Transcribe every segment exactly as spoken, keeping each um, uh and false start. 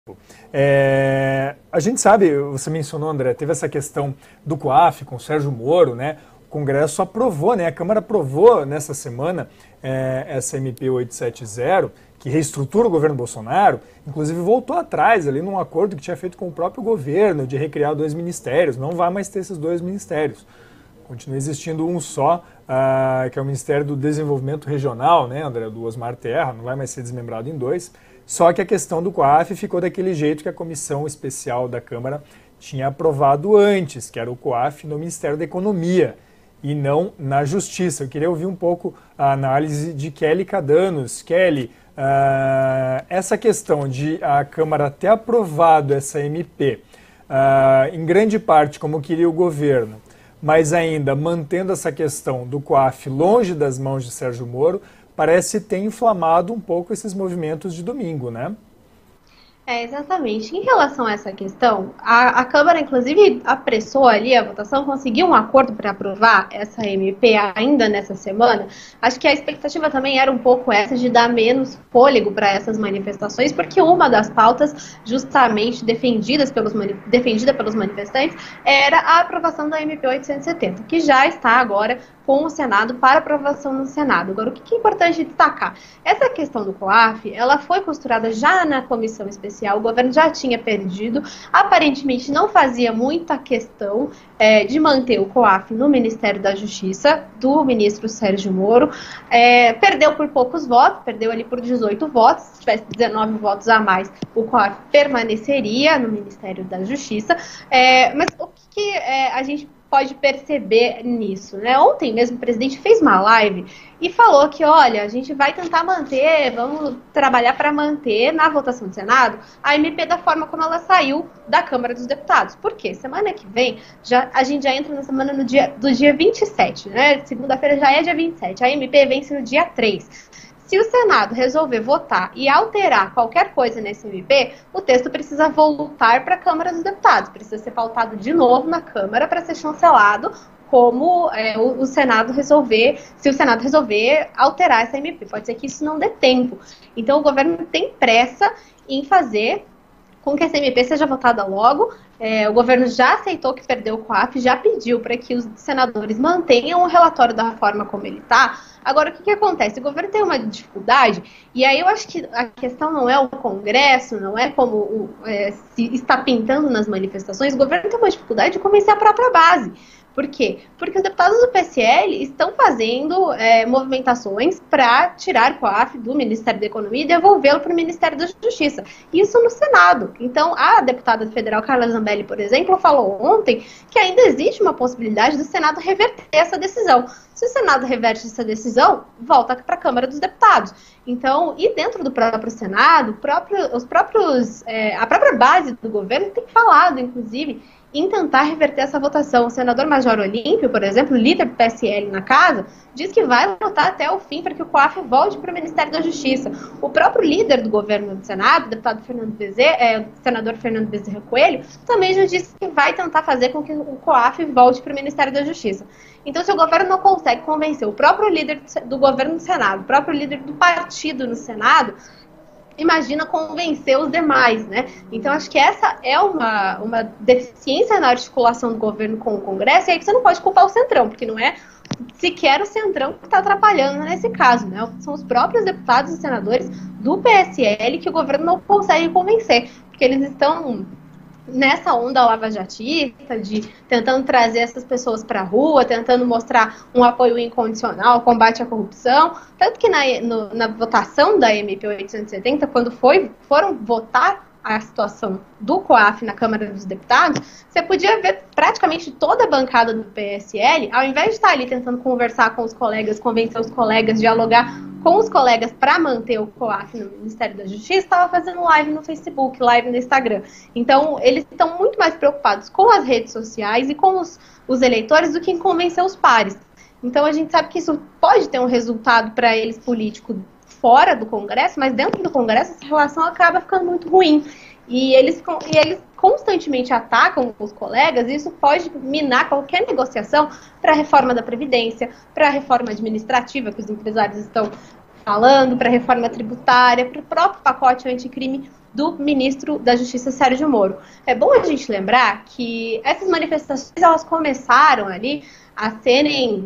É, a gente sabe, você mencionou, André, teve essa questão do COAF com o Sérgio Moro, né? O Congresso aprovou, né? A Câmara aprovou nessa semana é, essa M P oitocentos e setenta, que reestrutura o governo Bolsonaro, inclusive voltou atrás ali num acordo que tinha feito com o próprio governo de recriar dois ministérios. Não vai mais ter esses dois ministérios. Continua existindo um só, uh, que é o Ministério do Desenvolvimento Regional, né, André, do Osmar Terra, não vai mais ser desmembrado em dois. Só que a questão do COAF ficou daquele jeito que a Comissão Especial da Câmara tinha aprovado antes, que era o COAF no Ministério da Economia e não na Justiça. Eu queria ouvir um pouco a análise de Kelly Cadanos. Kelly, uh, essa questão de a Câmara ter aprovado essa M P, uh, em grande parte como queria o governo, mas ainda mantendo essa questão do COAF longe das mãos de Sérgio Moro, parece ter inflamado um pouco esses movimentos de domingo, né? É, exatamente. Em relação a essa questão, a, a Câmara, inclusive, apressou ali a votação, conseguiu um acordo para aprovar essa M P ainda nessa semana. Acho que a expectativa também era um pouco essa de dar menos fôlego para essas manifestações, porque uma das pautas justamente defendidas pelos, defendida pelos manifestantes era a aprovação da M P oitocentos e setenta, que já está agora com o Senado para aprovação no Senado. Agora, o que é importante destacar? Essa questão do COAF, ela foi costurada já na comissão especial, o governo já tinha perdido, aparentemente não fazia muita questão é, de manter o COAF no Ministério da Justiça, do ministro Sérgio Moro, é, perdeu por poucos votos, perdeu ali por dezoito votos, se tivesse dezenove votos a mais, o COAF permaneceria no Ministério da Justiça, é, mas o que, que é, a gente pode perceber nisso, né? Ontem mesmo o presidente fez uma live e falou que, olha, a gente vai tentar manter, vamos trabalhar para manter na votação do Senado a M P da forma como ela saiu da Câmara dos Deputados. Por quê? Semana que vem, já, a gente já entra na semana no dia, do dia vinte e sete, né? Segunda-feira já é dia vinte e sete, a M P vence no dia três. Se o Senado resolver votar e alterar qualquer coisa nesse M P, o texto precisa voltar para a Câmara dos Deputados, precisa ser pautado de novo na Câmara para ser chancelado, como é, o, o Senado resolver, se o Senado resolver alterar essa M P. Pode ser que isso não dê tempo. Então o governo tem pressa em fazer com que essa M P seja votada logo. É, o governo já aceitou que perdeu o COAF, já pediu para que os senadores mantenham o relatório da forma como ele está. Agora, o que, que acontece? O governo tem uma dificuldade, e aí eu acho que a questão não é o Congresso, não é como o, é, se está pintando nas manifestações, o governo tem uma dificuldade de convencer a própria base. Por quê? Porque os deputados do P S L estão fazendo é, movimentações para tirar o COAF do Ministério da Economia e devolvê-lo para o Ministério da Justiça. Isso no Senado. Então, a deputada federal Carla Zambelli, por exemplo, falou ontem que ainda existe uma possibilidade do Senado reverter essa decisão. Se o Senado reverte essa decisão, volta para a Câmara dos Deputados. Então, e dentro do próprio Senado, próprio, os próprios, é, a própria base do governo tem falado, inclusive, em tentar reverter essa votação. O senador Major Olímpio, por exemplo, líder do P S L na casa, diz que vai lutar até o fim para que o COAF volte para o Ministério da Justiça. O próprio líder do governo do Senado, o deputado Fernando Bezerra, é, o senador Fernando Bezerra Coelho, também já disse que vai tentar fazer com que o COAF volte para o Ministério da Justiça. Então, se o governo não consegue convencer o próprio líder do governo do Senado, o próprio líder do partido no Senado, imagina convencer os demais, né? Então, acho que essa é uma, uma deficiência na articulação do governo com o Congresso, e aí que você não pode culpar o Centrão, porque não é sequer o Centrão que está atrapalhando nesse caso, né? São os próprios deputados e senadores do P S L que o governo não consegue convencer, porque eles estão nessa onda lavajatista, de tentando trazer essas pessoas para a rua, tentando mostrar um apoio incondicional ao combate à corrupção. Tanto que na, no, na votação da M P oitocentos e setenta, quando foi, foram votar a situação do COAF na Câmara dos Deputados, você podia ver praticamente toda a bancada do P S L, ao invés de estar ali tentando conversar com os colegas, convencer os colegas, dialogar com os colegas para manter o COAF no Ministério da Justiça, estava fazendo live no Facebook, live no Instagram. Então, eles estão muito mais preocupados com as redes sociais e com os, os eleitores do que em convencer os pares. Então, a gente sabe que isso pode ter um resultado para eles político fora do Congresso, mas dentro do Congresso essa relação acaba ficando muito ruim. E eles, e eles constantemente atacam os colegas, e isso pode minar qualquer negociação para a reforma da Previdência, para a reforma administrativa que os empresários estão falando, para a reforma tributária, para o próprio pacote anticrime. do ministro da Justiça, Sérgio Moro. É bom a gente lembrar que essas manifestações, elas começaram ali a serem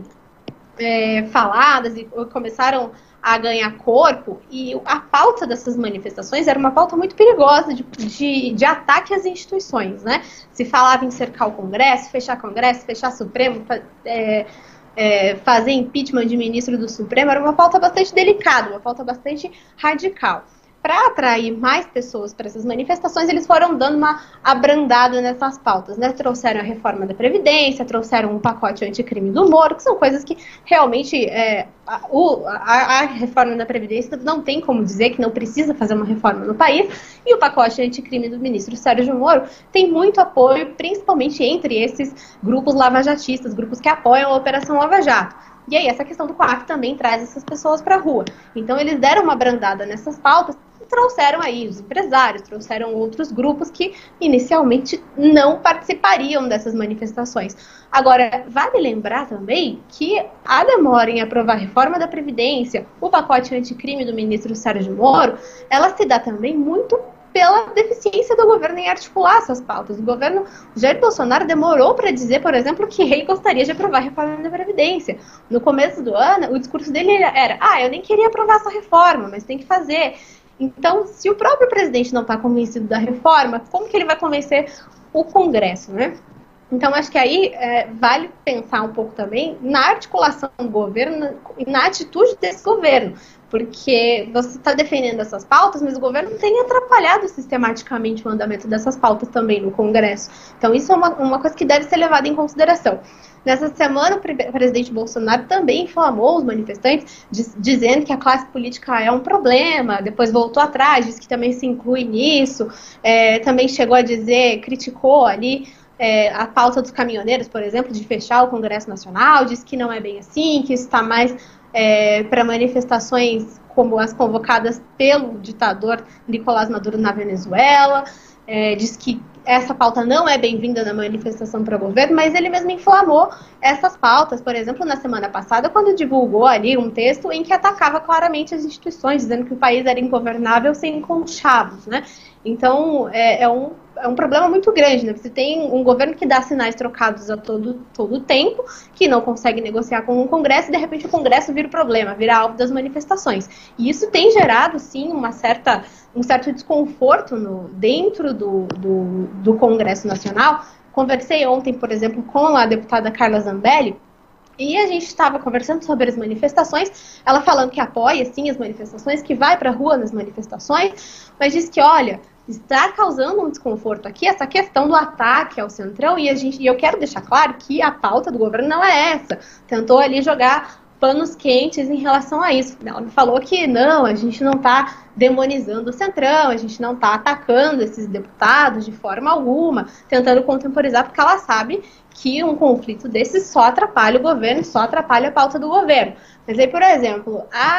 é, faladas e começaram a ganhar corpo, e a pauta dessas manifestações era uma pauta muito perigosa de, de, de ataque às instituições, né? Se falava em cercar o Congresso, fechar Congresso, fechar Supremo, é, é, fazer impeachment de ministro do Supremo, era uma pauta bastante delicada, uma pauta bastante radical. Para atrair mais pessoas para essas manifestações, eles foram dando uma abrandada nessas pautas, né? Trouxeram a reforma da Previdência, trouxeram um pacote anticrime do Moro, que são coisas que realmente é, a, o, a, a reforma da Previdência não tem como dizer que não precisa fazer uma reforma no país, e o pacote anticrime do ministro Sérgio Moro tem muito apoio, principalmente entre esses grupos lavajatistas, grupos que apoiam a Operação Lava Jato. E aí, essa questão do COAF também traz essas pessoas para a rua. Então, eles deram uma abrandada nessas pautas, trouxeram aí os empresários, trouxeram outros grupos que inicialmente não participariam dessas manifestações. Agora, vale lembrar também que a demora em aprovar a reforma da Previdência, o pacote anticrime do ministro Sérgio Moro, ela se dá também muito pela deficiência do governo em articular essas pautas. O governo Jair Bolsonaro demorou para dizer, por exemplo, que ele gostaria de aprovar a reforma da Previdência. No começo do ano, o discurso dele era, ah, eu nem queria aprovar essa reforma, mas tem que fazer. Então, se o próprio presidente não está convencido da reforma, como que ele vai convencer o Congresso, né? Então, acho que aí é, vale pensar um pouco também na articulação do governo e na atitude desse governo, porque você está defendendo essas pautas, mas o governo tem atrapalhado sistematicamente o andamento dessas pautas também no Congresso. Então, isso é uma, uma coisa que deve ser levada em consideração. Nessa semana, o presidente Bolsonaro também inflamou os manifestantes, diz, dizendo que a classe política é um problema, depois voltou atrás, disse que também se inclui nisso, é, também chegou a dizer, criticou ali é, a pauta dos caminhoneiros, por exemplo, de fechar o Congresso Nacional, disse que não é bem assim, que isso está mais é, para manifestações como as convocadas pelo ditador Nicolás Maduro na Venezuela, é, disse que essa pauta não é bem-vinda na manifestação para o governo, mas ele mesmo inflamou essas pautas, por exemplo, na semana passada, quando divulgou ali um texto em que atacava claramente as instituições, dizendo que o país era ingovernável sem conchavos, né? Então, é, é, um, é um problema muito grande, né? Você tem um governo que dá sinais trocados a todo, todo tempo, que não consegue negociar com o Congresso, e de repente o Congresso vira o problema, vira alvo das manifestações. E isso tem gerado, sim, uma certa... um certo desconforto no, dentro do, do, do Congresso Nacional. Conversei ontem, por exemplo, com a deputada Carla Zambelli, e a gente estava conversando sobre as manifestações, ela falando que apoia, sim, as manifestações, que vai para a rua nas manifestações, mas diz que, olha, está causando um desconforto aqui, essa questão do ataque ao Centrão, e, a gente, e eu quero deixar claro que a pauta do governo não é essa. Tentou ali jogar panos quentes em relação a isso. Ela me falou que não, a gente não está demonizando o Centrão, a gente não está atacando esses deputados de forma alguma, tentando contemporizar, porque ela sabe que um conflito desses só atrapalha o governo, só atrapalha a pauta do governo. Mas aí, por exemplo,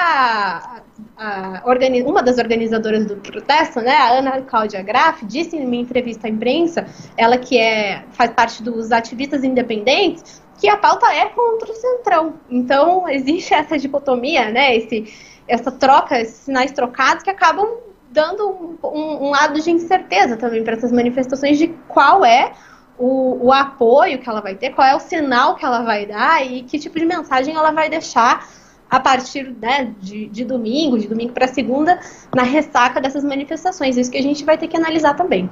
a, a, organi- uma das organizadoras do protesto, né, a Ana Cláudia Graff, disse em uma entrevista à imprensa, ela que é, faz parte dos ativistas independentes, que a pauta é contra o Centrão. Então, existe essa dicotomia, né, esse, essa troca, esses sinais trocados que acabam dando um, um, um lado de incerteza também para essas manifestações de qual é o, o apoio que ela vai ter, qual é o sinal que ela vai dar e que tipo de mensagem ela vai deixar a partir, né, de, de domingo, de domingo para segunda, na ressaca dessas manifestações. Isso que a gente vai ter que analisar também.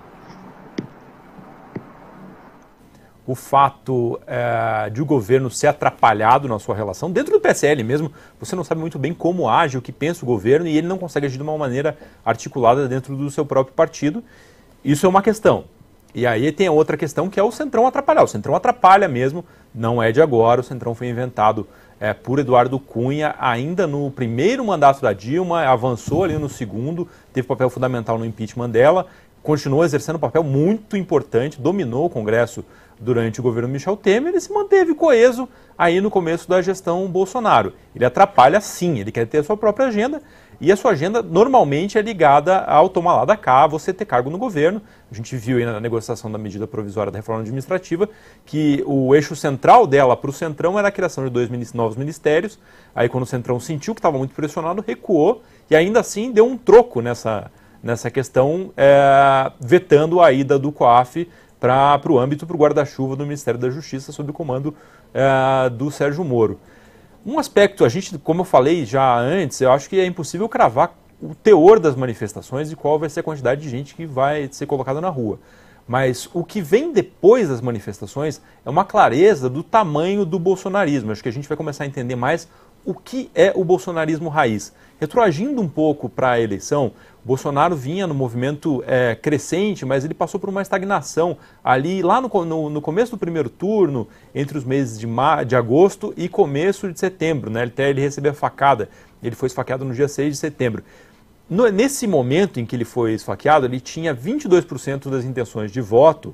O fato é, de o governo ser atrapalhado na sua relação, dentro do P S L mesmo, você não sabe muito bem como age, o que pensa o governo, e ele não consegue agir de uma maneira articulada dentro do seu próprio partido. Isso é uma questão. E aí tem a outra questão, que é o Centrão atrapalhar. O Centrão atrapalha mesmo, não é de agora, o Centrão foi inventado é, por Eduardo Cunha, ainda no primeiro mandato da Dilma, avançou ali no segundo, teve papel fundamental no impeachment dela, continuou exercendo um papel muito importante, dominou o Congresso durante o governo Michel Temer e se manteve coeso aí no começo da gestão Bolsonaro. Ele atrapalha sim, ele quer ter a sua própria agenda e a sua agenda normalmente é ligada ao tomar lá da cá, você ter cargo no governo. A gente viu aí na negociação da medida provisória da reforma administrativa que o eixo central dela para o Centrão era a criação de dois novos ministérios. Aí quando o Centrão sentiu que estava muito pressionado, recuou e ainda assim deu um troco nessa, nessa questão, é, vetando a ida do COAF para o âmbito, para o guarda-chuva do Ministério da Justiça, sob o comando é, do Sérgio Moro. Um aspecto, a gente, como eu falei já antes, eu acho que é impossível cravar o teor das manifestações e qual vai ser a quantidade de gente que vai ser colocada na rua. Mas o que vem depois das manifestações é uma clareza do tamanho do bolsonarismo. Acho que a gente vai começar a entender mais o que é o bolsonarismo raiz. Retroagindo um pouco para a eleição, Bolsonaro vinha no movimento é, crescente, mas ele passou por uma estagnação ali, lá no, no, no começo do primeiro turno, entre os meses de, ma de agosto e começo de setembro, né? Até ele receber a facada. Ele foi esfaqueado no dia seis de setembro. No, nesse momento em que ele foi esfaqueado, ele tinha vinte e dois por cento das intenções de voto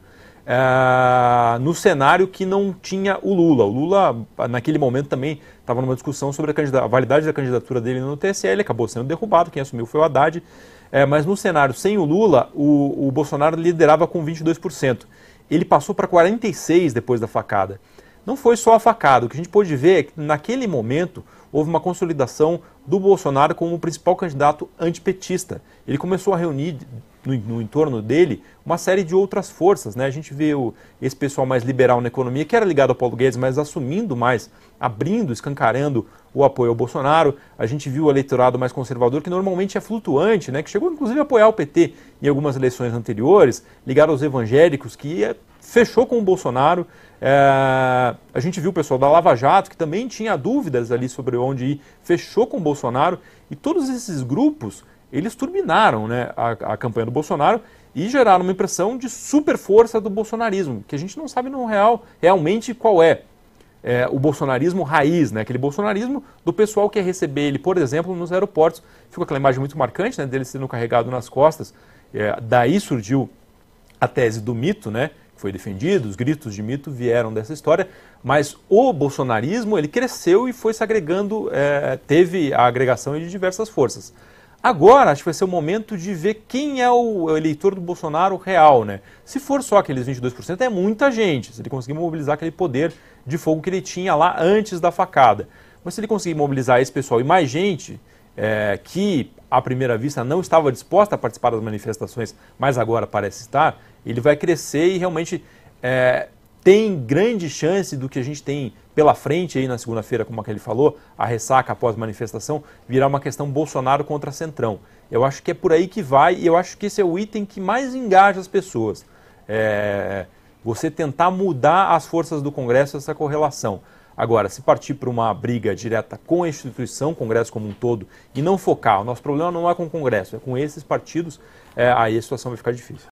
é, no cenário que não tinha o Lula. O Lula, naquele momento, também estava numa discussão sobre a, a validade da candidatura dele no T S E, ele acabou sendo derrubado, quem assumiu foi o Haddad. É, mas no cenário sem o Lula, o, o Bolsonaro liderava com vinte e dois por cento. Ele passou para quarenta e seis por cento depois da facada. Não foi só a facada, o que a gente pôde ver é que naquele momento houve uma consolidação do Bolsonaro como o principal candidato antipetista. Ele começou a reunir no, no entorno dele uma série de outras forças, né? A gente vê o, esse pessoal mais liberal na economia, que era ligado ao Paulo Guedes, mas assumindo mais, abrindo, escancarando o apoio ao Bolsonaro. A gente viu o eleitorado mais conservador, que normalmente é flutuante, né? Que chegou inclusive a apoiar o P T em algumas eleições anteriores, ligado aos evangélicos, que é, fechou com o Bolsonaro. É, a gente viu o pessoal da Lava Jato, que também tinha dúvidas ali sobre onde ir, fechou com o Bolsonaro, e todos esses grupos, eles turbinaram, né, a, a campanha do Bolsonaro e geraram uma impressão de super força do bolsonarismo, que a gente não sabe no real, realmente qual é. É, o bolsonarismo raiz, né, aquele bolsonarismo do pessoal que ia receber ele, por exemplo, nos aeroportos. Ficou aquela imagem muito marcante, né, dele sendo carregado nas costas. É, daí surgiu a tese do mito, né, foi defendido, os gritos de mito vieram dessa história, mas o bolsonarismo ele cresceu e foi se agregando, é, teve a agregação de diversas forças. Agora, acho que vai ser o momento de ver quem é o eleitor do Bolsonaro real, né? Se for só aqueles vinte e dois por cento, é muita gente, se ele conseguir mobilizar aquele poder de fogo que ele tinha lá antes da facada. Mas se ele conseguir mobilizar esse pessoal e mais gente, é, que à primeira vista não estava disposta a participar das manifestações, mas agora parece estar, ele vai crescer e realmente é, tem grande chance do que a gente tem pela frente aí na segunda-feira, como aquele falou, a ressaca após a manifestação, virar uma questão Bolsonaro contra Centrão. Eu acho que é por aí que vai e eu acho que esse é o item que mais engaja as pessoas. É, você tentar mudar as forças do Congresso, essa correlação. Agora, se partir para uma briga direta com a instituição, o Congresso como um todo, e não focar, o nosso problema não é com o Congresso, é com esses partidos, é, aí a situação vai ficar difícil.